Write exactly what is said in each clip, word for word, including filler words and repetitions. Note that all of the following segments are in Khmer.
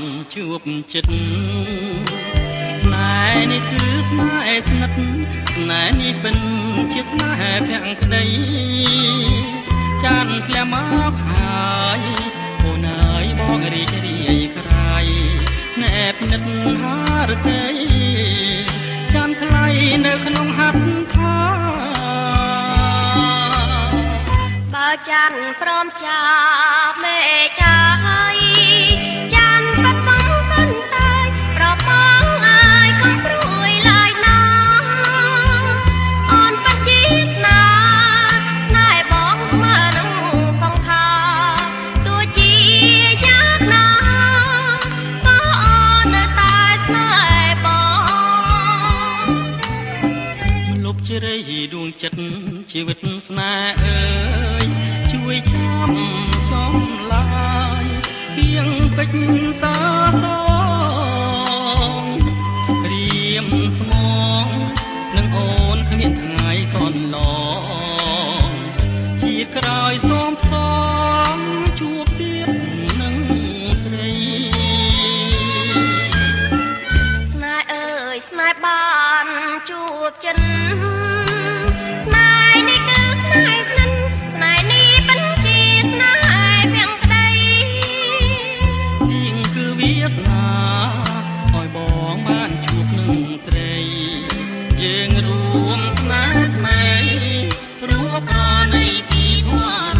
ជួបចិត្តស្នេហ៍នេះគឺស្នេហ៍ស្និទ្ធស្នេហ៍នេះเป็นជាស្នេហ៍ភក្តីចានធ្លាមកហើយអូនអើយបងរីករាយក្រៃណែបនិតហារតីចានថ្លៃនៅក្នុងហាត់ថាបើចានព្រមចាប់មេចាយចានបាត់បង់កូនតាយប្របងអាយកុំព្រួយឡើយណាអូនបាត់ជាស្នាស្នេហ៍បងស្មើនឹងសង្ខារទោះជាយากណាក៏អូននៅតែស្នេហ៍បងមិនលុបជ្រៃដួងចិត្តជីវិតស្នេហ៍អើយជួយចាំចំឡាយពីងពេជ្រសាសងរៀមស្មងនឹងអូនគ្មានថ្ងៃកនឡងជាតិក្រោយសូមផ្សំជួបទៀតនឹងស្រីស្នេហ៍អើយស្នេហ៍បានជួបចិត្តស្នេហ៍នេះគឺស្នេហ៍ស្និទ្ធស្នេហ៍នេះเป็นជាស្នេហ៍ភក្តីជាងគឺវាសនាឲ្យបងបានជួបនឹងស្រីយើងរួមស្នេហ៍ស្នេហ៍រួមប្រណីពីធម៌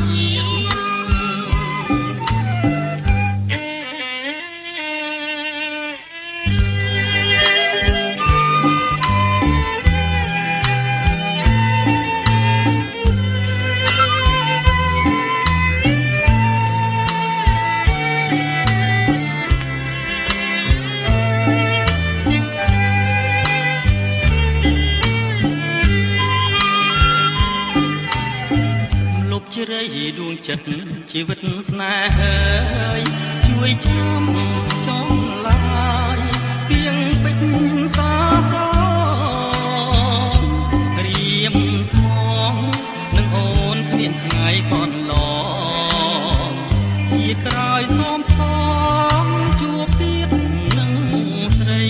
ជ្រៃដួងចិត្តជីវិតស្នេហ៍អើយជួយចាំចំឡាយពីងពេជ្រសាសងរៀមស្មងនឹងអូនគ្មានថ្ងៃកនឡងជាតិក្រោយសូមផ្សំជួបទៀតនឹងស្រី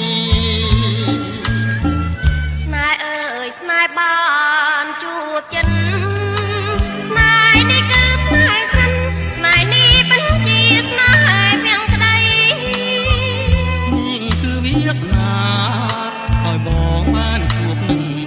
ស្នេហ៍អើយស្នេហ៍បានជួបចិត្តឲ្យបងបានជួបនឹង